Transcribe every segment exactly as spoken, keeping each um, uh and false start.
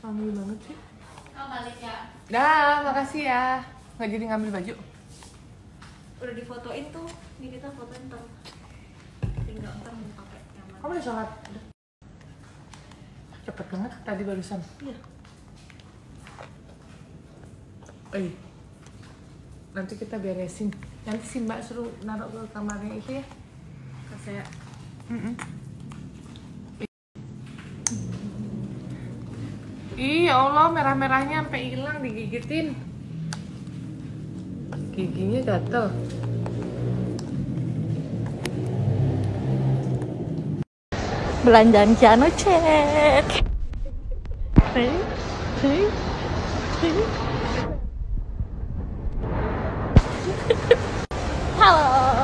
Wangi banget sih. Oh, balik ya. Dah, makasih ya. Nggak jadi ngambil baju. Udah difotoin tuh, ini kita fotoin tuh. Tinggal ntar mau pakai yang mana. Kamu udah sholat? Udah. Cepet banget tadi barusan. Iya. Eh, nanti kita beresin. Nanti si Mbak suruh naruh ke kamarnya itu ya. Ke saya. Mm -mm. Ih, ya Allah, merah-merahnya sampai hilang digigitin. Giginya gatel. Belanjaan Ciano cek. Hei, hei, hei. Halo.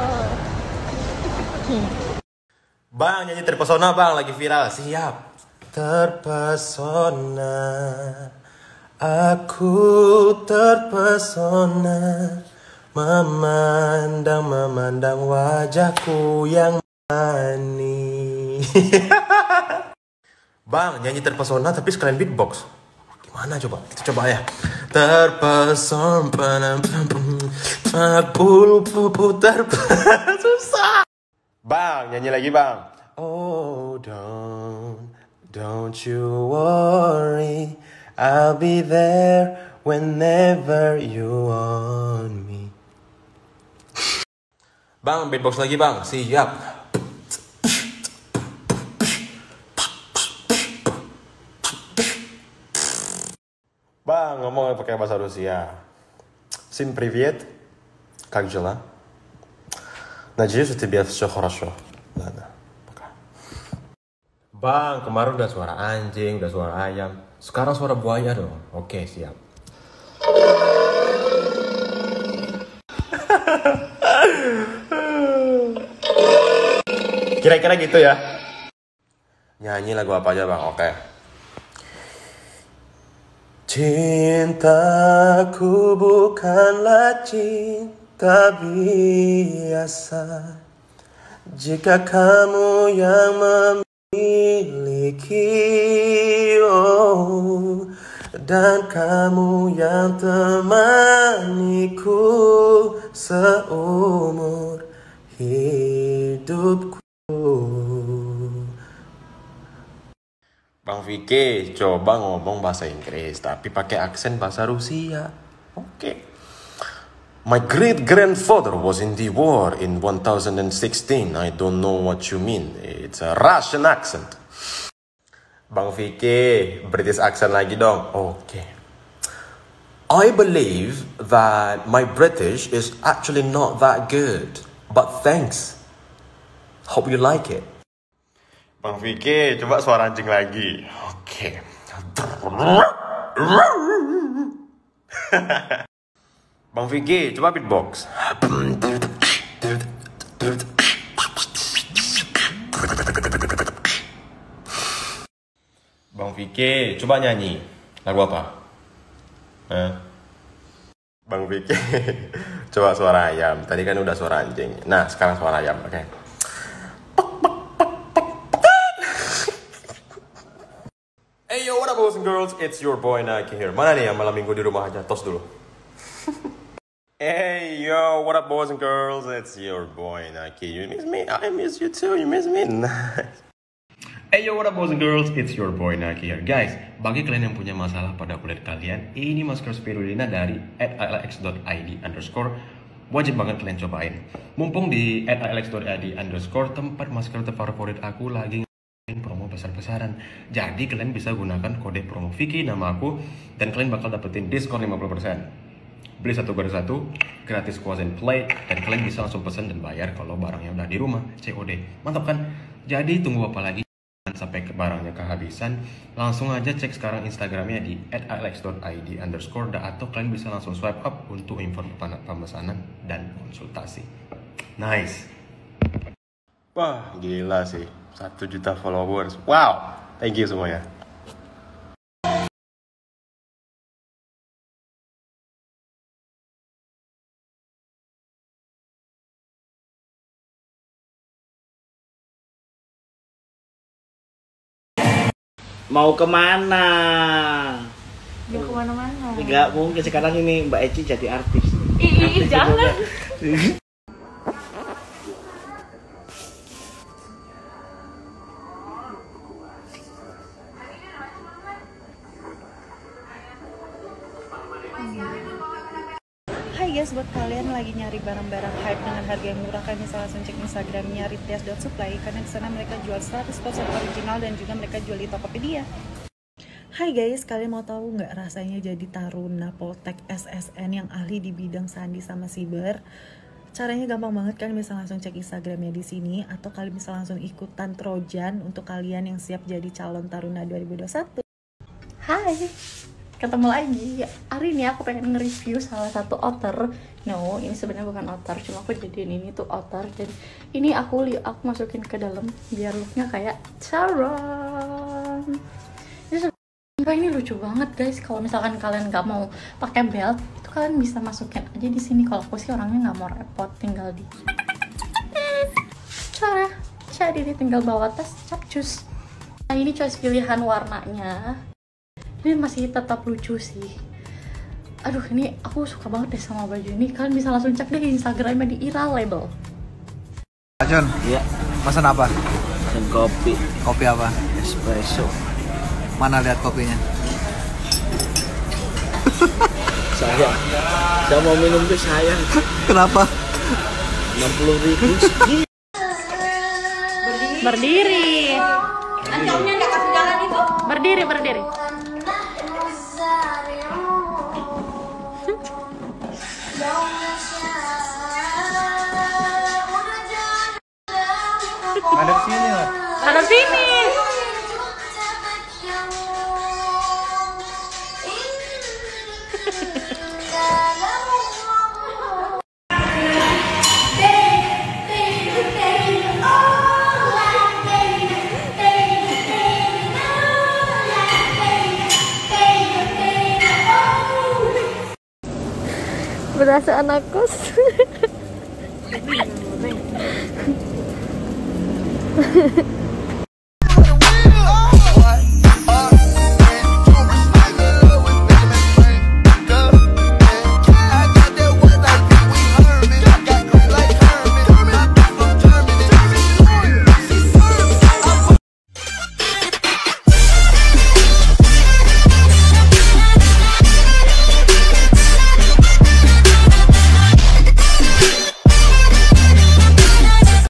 Bang, nyanyi terpesona bang, lagi viral. Siap. Terpesona, aku terpesona, memandang memandang wajahku yang manis. Bang, nyanyi terpesona tapi sekalian beatbox. Gimana coba? Kita coba ya. Terpesona, aku terpesona. Susah. Bang, nyanyi lagi bang. Oh, don't. Don't you worry, I'll be there whenever you want me. Bang, beatbox lagi bang, siap. Bang, ngomong pakai bahasa Rusia. Всем привет, как дела? Надеюсь, у тебя все хорошо. Ладно. Bang, kemarin udah suara anjing, udah suara ayam. Sekarang suara buaya dong. Oke, siap. Kira-kira gitu ya. Nyanyi lagu apa aja bang? Oke. Cintaku bukanlah cinta biasa. Jika kamu yang mem miliki, oh, dan kamu yang temaniku seumur hidupku. Bang Vicky, coba ngomong bahasa Inggris tapi pakai aksen bahasa Rusia. Oke. Okay. My great grandfather was in the war in one thousand sixteen. I don't know what you mean. It's a Russian accent. Bang Vicky, British accent lagi dong. Oke. Okay. I believe that my British is actually not that good. But thanks. Hope you like it. Bang Vicky, coba suara anjing lagi. Oke. Okay. Bang Vicky, coba beatbox. Bang Vicky, coba nyanyi. Lagu apa? Eh? Bang Vicky, coba suara ayam. Tadi kan udah suara anjing. Nah, sekarang suara ayam, oke. Okay. Hey yo, what up boys and girls? It's your boy Naki here. Mana nih yang malam minggu di rumah aja? Tos dulu. Hey yo, what up boys and girls? It's your boy Naki. You miss me? I miss you too. You miss me? Nice. Hey yo, what up boys and girls? It's your boy Naki here. Guys, bagi kalian yang punya masalah pada kulit kalian, ini masker spirulina dari at i l x dot i d underscore. Wajib banget kalian cobain. Mumpung di at i l x dot i d underscore tempat masker terfavorit aku lagi promo besar-besaran. Jadi kalian bisa gunakan kode promo Vicky nama aku dan kalian bakal dapetin diskon lima puluh persen. Beli satu gratis satu, gratis Quaz and Play, dan kalian bisa langsung pesan dan bayar kalau barangnya udah di rumah, C O D. Mantap kan? Jadi tunggu apa lagi? Sampai ke barangnya kehabisan, langsung aja cek sekarang Instagramnya di at i l x dot i d underscore, atau kalian bisa langsung swipe up untuk info pemesanan dan konsultasi. Nice. Wah, gila sih. Satu juta followers. Wow, thank you semuanya. Mau kemana? Dia kemana-mana. Enggak mungkin sekarang ini Mbak Eci jadi artis. Ih, jangan. Hai guys, buat kalian lagi nyari barang-barang hype dengan harga yang murah, kalian bisa langsung cek Instagramnya ritias dot supply karena di sana mereka jual seratus persen original dan juga mereka jual di Tokopedia. Hai guys, kalian mau tahu nggak rasanya jadi taruna Poltek S S N yang ahli di bidang sandi sama siber? Caranya gampang banget, kalian bisa langsung cek Instagramnya di sini atau kalian bisa langsung ikutan Trojan untuk kalian yang siap jadi calon taruna dua ribu dua puluh satu. Hai, ketemu lagi. Hari ini aku pengen nge-review salah satu otter. No, ini sebenarnya bukan otter, cuma aku jadiin ini tuh otter. Dan ini aku li aku masukin ke dalam biar looknya kayak Charon. Ini, ini lucu banget guys. Kalau misalkan kalian nggak mau pakai belt, itu kalian bisa masukin aja di sini. Kalau aku sih orangnya nggak mau repot, tinggal di cara jadi tinggal bawa tas capcus. Nah ini choice pilihan warnanya. Ini masih tetap lucu sih. Aduh, ini aku suka banget deh sama baju ini. Kalian bisa langsung cek deh di Instagramnya di Ira Label. John, Iya, pesan apa? dan kopi Kopi apa? espresso. Mana lihat kopinya? Saya, saya mau minum tuh sayang. Kenapa? enam puluh ribu. Berdiri. Nanti omnya nggak kasih jalan itu. Berdiri, berdiri. Ada sini lah. Ada sini. Berasa anak kos.